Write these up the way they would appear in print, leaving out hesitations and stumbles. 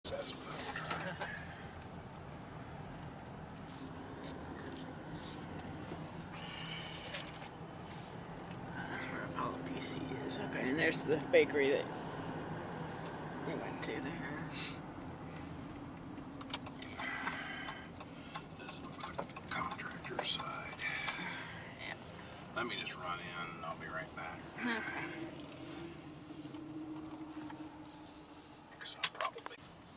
That's what I'm trying. That's where Apollo PC is. Okay, and there's the bakery that we went to there. This is my contractor's side. Yeah. Let me just run in and I'll be right back. Okay. So I'll probably.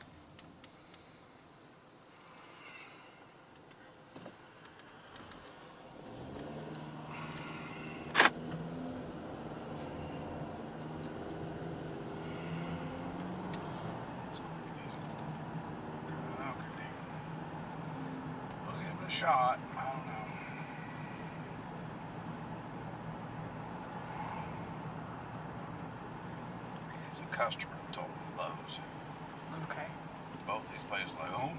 Okay. We'll give it a shot. I don't know. There's a customer that told me Lowe's. Okay. Both these places like, oh.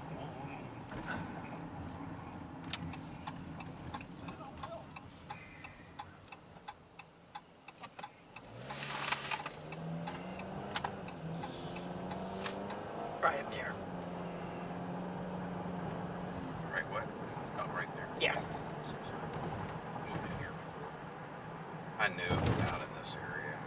Right up there. Right what? Oh, right there. Yeah. So, I moved in here before. I knew it was out in this area.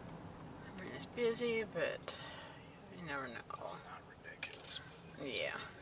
I mean, it's busy, but you never know. It's not ridiculous. Yeah.